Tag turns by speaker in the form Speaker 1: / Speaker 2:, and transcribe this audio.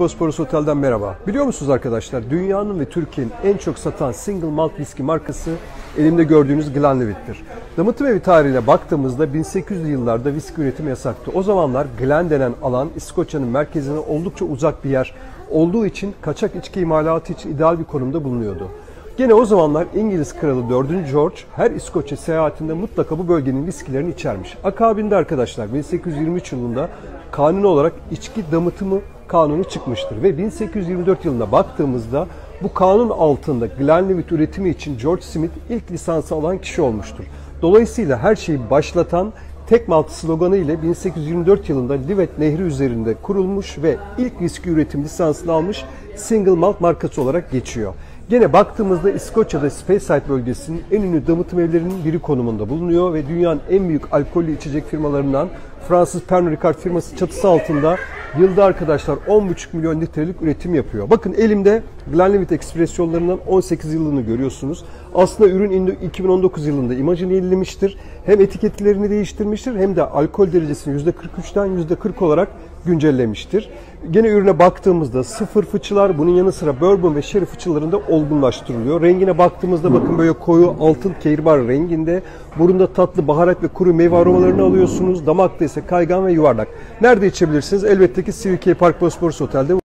Speaker 1: Bosporus Otel'den merhaba. Biliyor musunuz arkadaşlar, dünyanın ve Türkiye'nin en çok satan single malt viski markası elimde gördüğünüz Glenlivet'tir. Damıtım evi tarihine baktığımızda 1800'lü yıllarda viski üretimi yasaktı. O zamanlar Glen denen alan İskoçya'nın merkezine oldukça uzak bir yer olduğu için kaçak içki imalatı için ideal bir konumda bulunuyordu. Gene o zamanlar İngiliz Kralı 4. George her İskoçya seyahatinde mutlaka bu bölgenin viskilerini içermiş. Akabinde arkadaşlar 1823 yılında kanuni olarak içki damıtımı kanunu çıkmıştır ve 1824 yılına baktığımızda bu kanun altında Glenlivet üretimi için George Smith ilk lisansı alan kişi olmuştur. Dolayısıyla her şeyi başlatan tek malt sloganı ile 1824 yılında Livet Nehri üzerinde kurulmuş ve ilk viski üretim lisansını almış single malt markası olarak geçiyor. Gene baktığımızda İskoçya'da Speyside bölgesinin en ünlü damıtım evlerinin biri konumunda bulunuyor ve dünyanın en büyük alkollü içecek firmalarından Fransız Pernod Ricard firması çatısı altında yılda arkadaşlar 10,5 milyon litrelik üretim yapıyor. Bakın elimde Glenlivet ekspresyonlarından 18 yılını görüyorsunuz. Aslında ürün 2019 yılında imajını yenilemiştir. Hem etiketlerini değiştirmiştir hem de alkol derecesini %43'ten %40 olarak güncellemiştir. Gene ürüne baktığımızda sıfır fıçılar, bunun yanı sıra bourbon ve sherry fıçılarında olgunlaştırılıyor. Rengine baktığımızda bakın böyle koyu altın kehribar renginde. Burunda tatlı baharat ve kuru meyve aromalarını alıyorsunuz. Damakta ise kaygan ve yuvarlak. Nerede içebilirsiniz? Elbette ki CVK Park Bosporus Otel'de.